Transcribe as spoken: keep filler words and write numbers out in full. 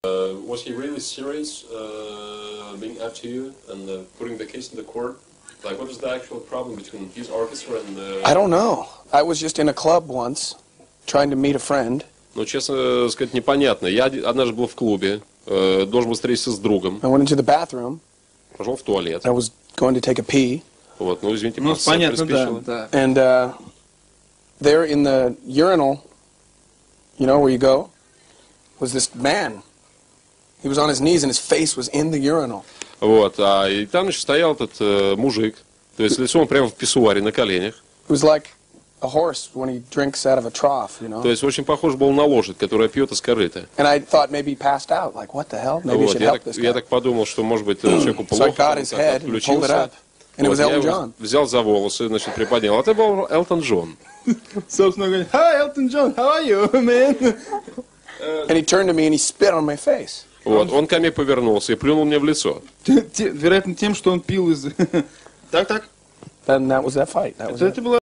Uh, was he really serious uh, being after you and uh, putting the case in the court? Like, what was the actual problem between his orchestra and the... I don't know. I was just in a club once, trying to meet a friend. Ну, честно сказать, непонятно. Я однажды был в клубе, э, должен был встретиться с другом. I went into the bathroom. Пошел в туалет. I was going to take a pee. Вот, ну, извините, Ну, просто понятно, да, приспичило. да. And uh, there in the urinal, you know where you go, was this man. He was on his knees and his face was in the urinal. Вот, а и там, значит, стоял этот э, мужик, то есть лицом прямо в писсуаре на коленях. It was like a horse when he drinks out of a trough, you know. То есть очень похож был на лошадь, которая пьет из корыта. And I thought maybe he passed out. Like, what the hell? Maybe you Вот, should я, help так, this я guy. так подумал, что, может быть, человеку So I плохо, got он his как head and pulled it отключился. up. And it Вот, was я Elton его John. взял за волосы, значит, приподнял. А это был Элтон Джон. Собственно говоря, hi, Elton John, how are you, man? And he turned to me and he spit on my face. Вот, он ко мне повернулся и плюнул мне в лицо. Вероятно, тем, что он пил из... Так, так. Then that was that fight. That was Это, it. это было